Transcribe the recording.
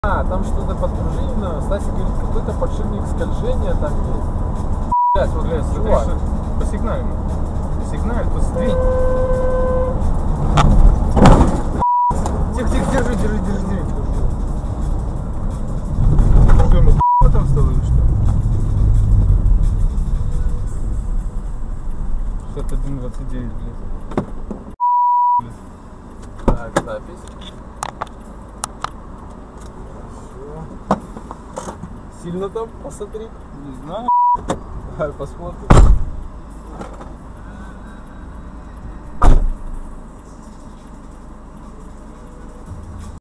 А, там что-то подпружинено. Стасик говорит, какой-то подшипник скольжения там есть. Блядь, вот, блядь, смотри, Чувак. что... Посигналь. Посигналь, тут сдвинь. Тихо, держи. Что, ему там стало или что? 61-29, блядь. Так, запись. Хорошо. Сильно там, посмотри. Не знаю. Давай посмотрим.